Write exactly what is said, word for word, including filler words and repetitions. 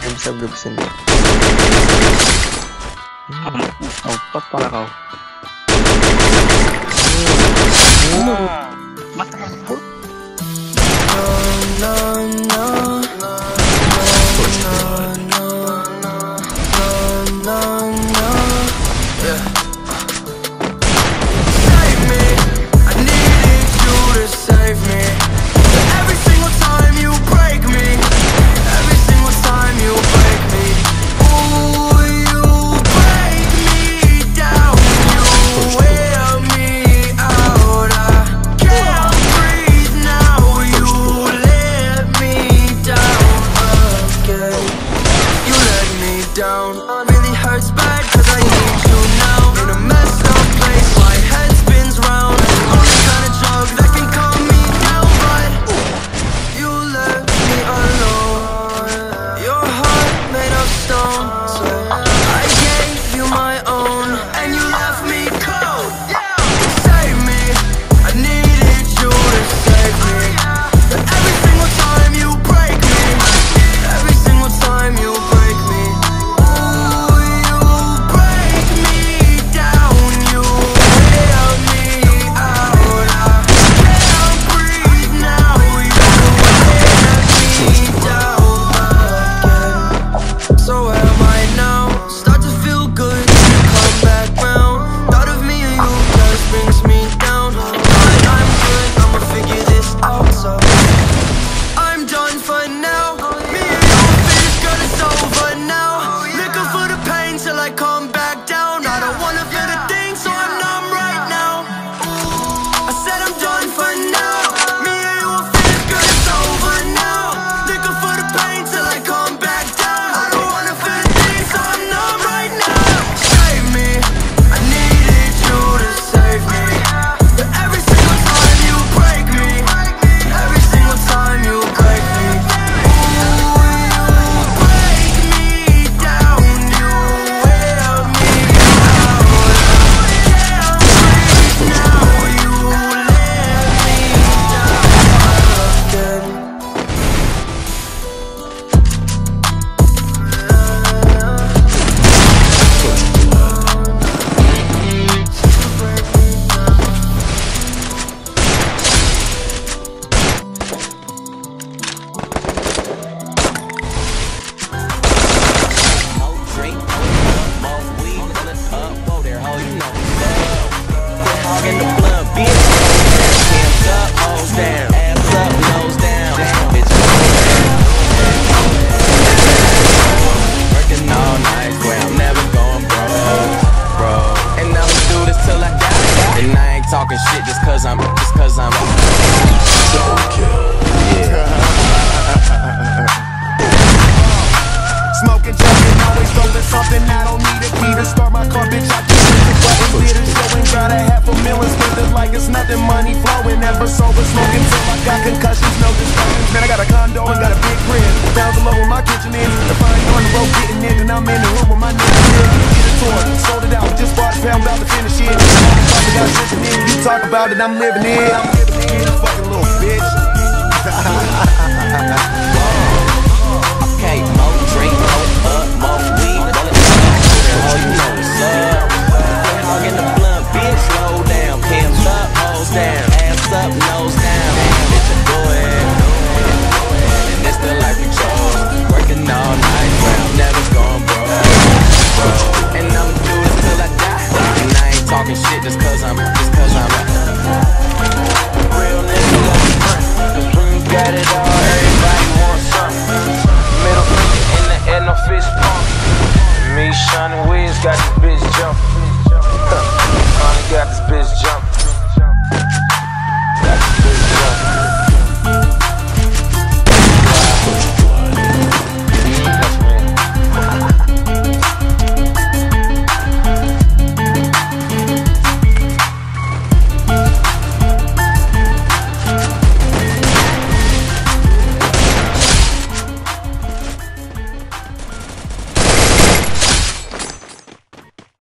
Yang bisa gebesin dia. Otot pala kau. Mata kamu. No, no, no, no, no, no, yeah. Save me, I needed you to save me. Every single time you break me, every single time you break me. Ooh, you break me down, you wear me out. I can't breathe now, you let me down again. You let me down, it really hurts bad cause I need you now. In a messed up place, my head spins round. Only kind of drug that can calm me down, but you left me alone. Your heart made of stone, so I gave you my own, and you left me cold. Save me, I needed you to save me. But every single time you break me, every single time you break me. Ooh, you break me down, you wear me out. I can't breathe now, you wear me down again. So where am I now? Start to feel good, you come back round. Thought of me and you just brings me down. But I'm good, I'ma figure this out. So I'm done for now. Me and you finished, girl, it's over now. Looking for the pain till I come back down. I don't wanna feel the thing, so I'm numb right now. I said I'm done for now. Me and you are finished, girl, it's over now. Looking for the pain till I come back down. I don't wanna feel the thing, so I'm numb right now. Save me, I needed you to save me. But every single time you break me, every single time you break me. Ooh, you break me down, you wear me out. I can't breathe now, you let me down again. Talking shit just cause I'm, just cause I'm Smoking, jumping, always rolling something. I don't need a key to start my car, bitch. I just hit the button, did a show and got a half a million. Spend it like it's nothing, money flowing. Never sober, smoking till I got concussions, no discussions. Man, I got a condo and got a big crib. Pounds alone with my kitchen in. If I ain't on the road getting in, then I'm in the room with my niggas. Get a tour, sold it out, just bought a pound, about to finish it. Got dripping in, you talk about it, I'm living it. I'm living it, you fucking little bitch. okay, more drink, more up, more weed, roll it up, oh you know it's up. Hog in the blunt, bitch, slow down, pins up, hoes down, ass up, nose down, bitch, I do it. And it's the life we chose, working all night, well, I'm never going broke. And I'ma do this till I die, and I ain't talking shit just cause I'm, just cause I'm real nigga, cause when you got it all, everybody wants something. Middle finger in the air, no fist pump. Me, Sean, and Wiz got the